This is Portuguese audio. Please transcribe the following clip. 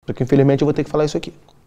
Só que infelizmente eu vou ter que falar isso aqui.